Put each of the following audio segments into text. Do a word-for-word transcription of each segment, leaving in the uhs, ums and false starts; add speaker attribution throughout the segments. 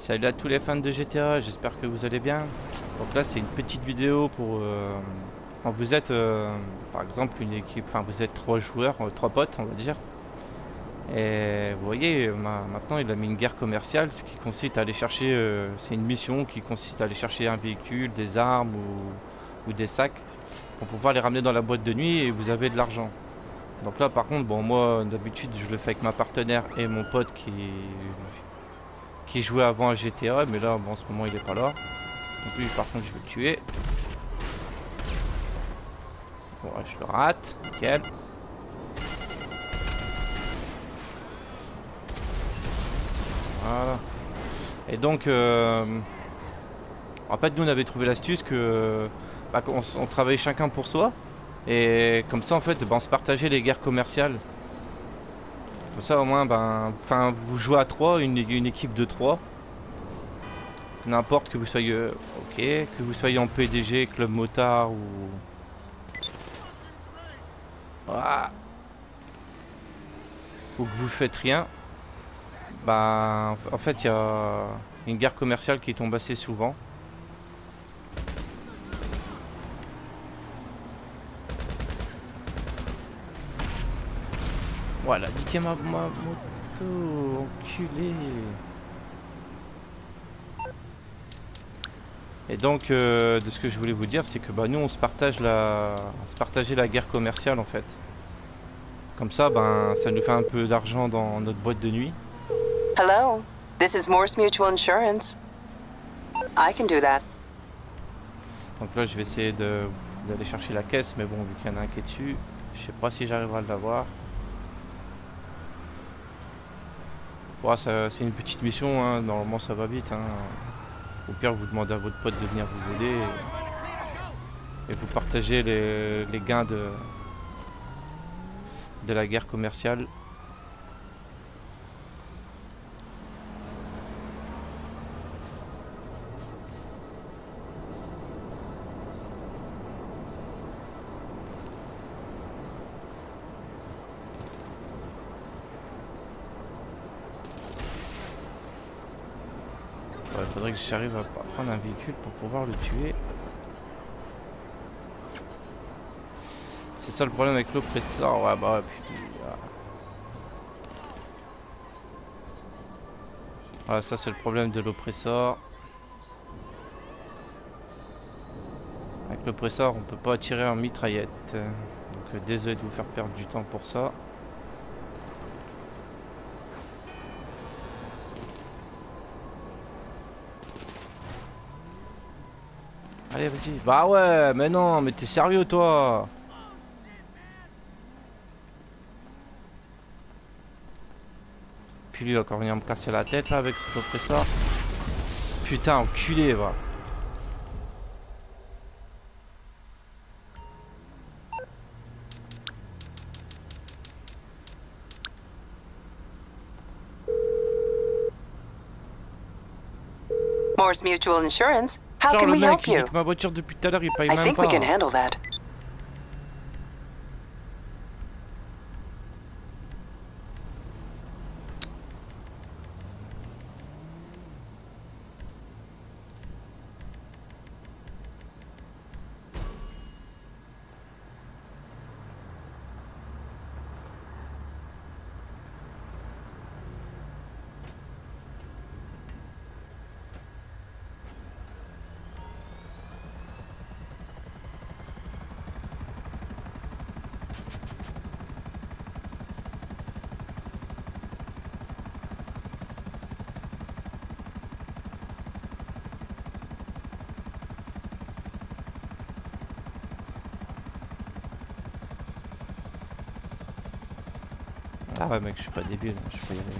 Speaker 1: Salut à tous les fans de G T A, j'espère que vous allez bien. Donc là c'est une petite vidéo pour euh, quand vous êtes euh, par exemple une équipe, enfin vous êtes trois joueurs, euh, trois potes on va dire. Et vous voyez ma- maintenant il a mis une guerre commerciale, ce qui consiste à aller chercher, euh, c'est une mission qui consiste à aller chercher un véhicule, des armes ou, ou des sacs pour pouvoir les ramener dans la boîte de nuit et vous avez de l'argent. Donc là par contre bon moi d'habitude je le fais avec ma partenaire et mon pote qui qui jouait avant à G T A, mais là bon, en ce moment il est pas là. Donc lui par contre je vais le tuer. Bon ouais, je le rate, nickel. Voilà. Et donc euh, en fait nous on avait trouvé l'astuce que bah, on, on travaillait chacun pour soi. Et comme ça en fait bah, on se partageait les guerres commerciales. Comme ça au moins ben enfin vous jouez à trois, une, une équipe de trois. N'importe que vous soyez ok, que vous soyez en P D G, club motard ou. Ah, ou que vous faites rien. Bah, en fait, il y a une guerre commerciale qui tombe assez souvent. Voilà, niquez ma, ma moto, enculé. Et donc, euh, de ce que je voulais vous dire, c'est que bah, nous, on se partage la, on se partageait la guerre commerciale en fait. Comme ça, ben, ça nous fait un peu d'argent dans notre boîte de nuit.
Speaker 2: Hello, this is Morse Mutual Insurance. I can do that.
Speaker 1: Donc là, je vais essayer de d'aller chercher la caisse, mais bon, vu qu'il y en a un qui est dessus, je sais pas si j'arriverai à l'avoir. Ouais, c'est une petite mission, hein. Normalement ça va vite. Hein. Au pire, vous demandez à votre pote de venir vous aider et, et vous partagez les, les gains de, de la guerre commerciale. Il faudrait que j'arrive à prendre un véhicule pour pouvoir le tuer. C'est ça le problème avec l'oppresseur. Ouais, bah ouais, putain. Voilà, ça c'est le problème de l'oppresseur. Avec l'oppresseur, on peut pas tirer en mitraillette. Donc euh, désolé de vous faire perdre du temps pour ça. Allez, vas-y. Bah ouais, mais non, mais t'es sérieux toi? Puis lui, il va encore venir me casser la tête là avec cet oppresseur. Putain, enculé, va.
Speaker 2: Morse Mutual Insurance. How
Speaker 1: Genre
Speaker 2: can
Speaker 1: le
Speaker 2: we
Speaker 1: mec,
Speaker 2: help
Speaker 1: il dit
Speaker 2: you?
Speaker 1: que ma voiture depuis tout à l'heure, il paye
Speaker 2: I
Speaker 1: même
Speaker 2: think we
Speaker 1: pas.
Speaker 2: can handle that.
Speaker 1: Ah ouais mec, je suis pas débile, je peux y aller.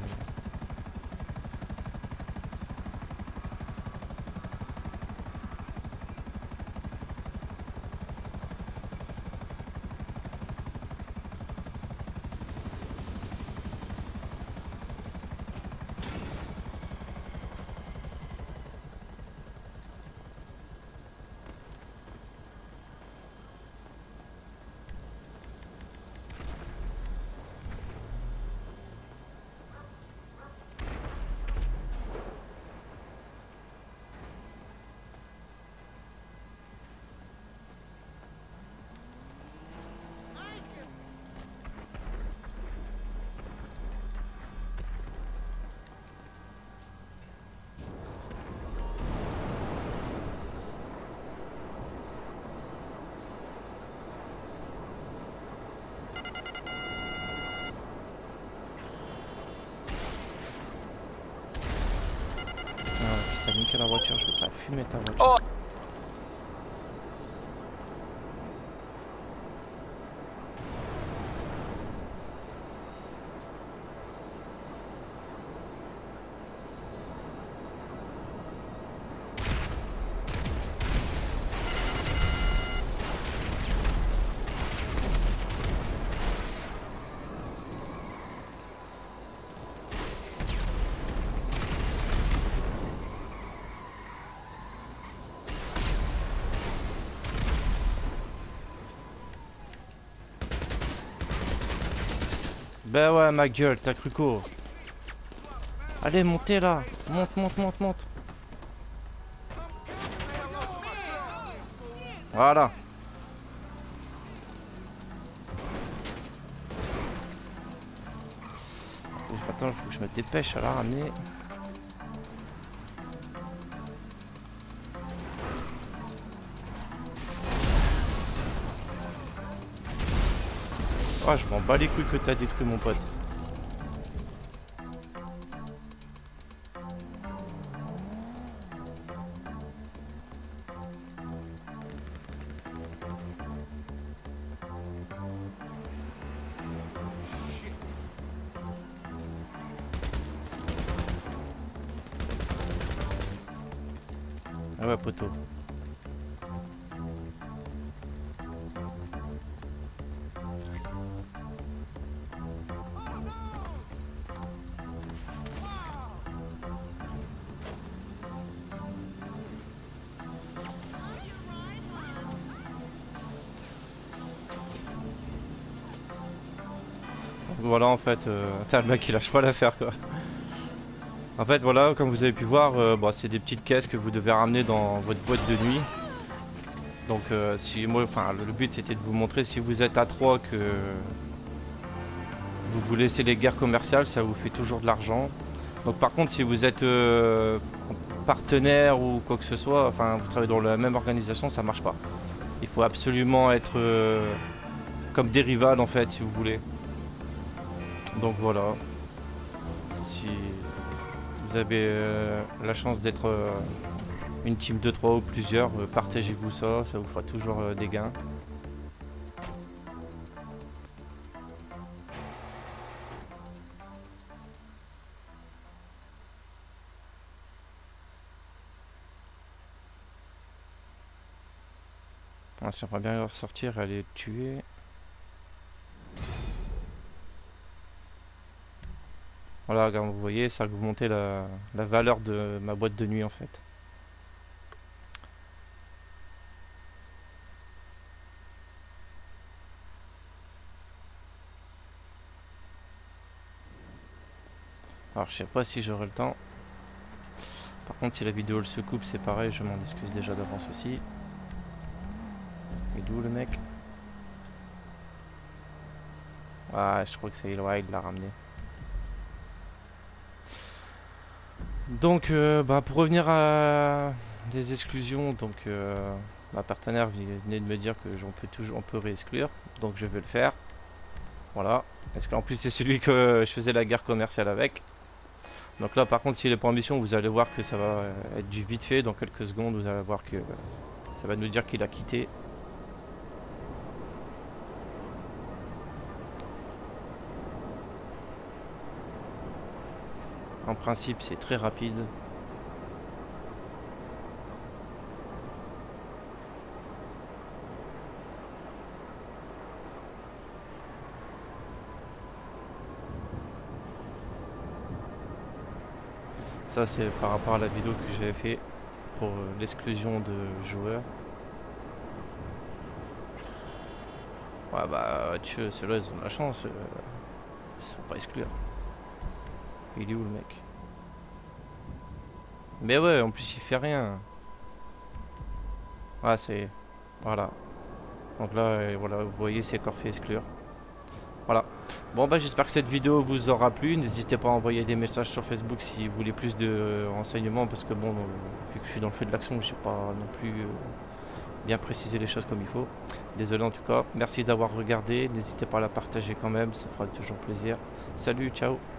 Speaker 1: T'as niqué la voiture, je vais te la fumer ta voiture.
Speaker 3: Oh.
Speaker 1: Ben ouais, ma gueule, t'as cru quoi? Allez, montez là. Monte, monte, monte, monte. Voilà. Attends, il faut que je me dépêche à la ramener. Ah, je m'en bats les couilles que t'as détruit mon pote. Ah ouais, poteau. Voilà, en fait, euh, le mec il lâche pas l'affaire quoi. En fait voilà, comme vous avez pu voir, euh, bon, c'est des petites caisses que vous devez ramener dans votre boîte de nuit. Donc euh, si moi, enfin le but c'était de vous montrer, si vous êtes à trois, que vous vous laissez les guerres commerciales, ça vous fait toujours de l'argent. Donc par contre si vous êtes euh, partenaire ou quoi que ce soit, enfin vous travaillez dans la même organisation, ça marche pas. Il faut absolument être euh, comme des rivales en fait si vous voulez. Donc voilà, si vous avez euh, la chance d'être euh, une team de trois ou plusieurs, euh, partagez-vous ça, ça vous fera toujours euh, des gains. Ah, j'aimerais bien ressortir et aller le tuer. Voilà, comme vous voyez, ça vous monter la, la valeur de ma boîte de nuit en fait. Alors je sais pas si j'aurai le temps. Par contre si la vidéo elle se coupe c'est pareil, je m'en excuse déjà d'avance aussi. Il est où le mec? Ah je crois que c'est ouais, il l'a ramené. Donc euh, bah, pour revenir à des exclusions, donc euh, ma partenaire venait de me dire que j'en peux toujours on peut réexclure, donc je vais le faire. Voilà, parce qu'en plus c'est celui que je faisais la guerre commerciale avec. Donc là par contre s'il est pas en mission, vous allez voir que ça va être du vite fait, dans quelques secondes vous allez voir que ça va nous dire qu'il a quitté. En principe c'est très rapide. Ça c'est par rapport à la vidéo que j'avais fait pour l'exclusion de joueurs. Ouais bah tu sais, ceux-là ils ont de la chance, euh, ils se font pas exclure. Il est où le mec? Mais ouais, en plus il fait rien. Ah c'est... Voilà. Donc là, voilà, vous voyez c'est encore fait exclure. Voilà. Bon bah j'espère que cette vidéo vous aura plu. N'hésitez pas à envoyer des messages sur Facebook si vous voulez plus de renseignements. Parce que bon, vu que je suis dans le feu de l'action, je sais pas non plus euh, bien préciser les choses comme il faut. Désolé en tout cas. Merci d'avoir regardé. N'hésitez pas à la partager quand même, ça fera toujours plaisir. Salut, ciao.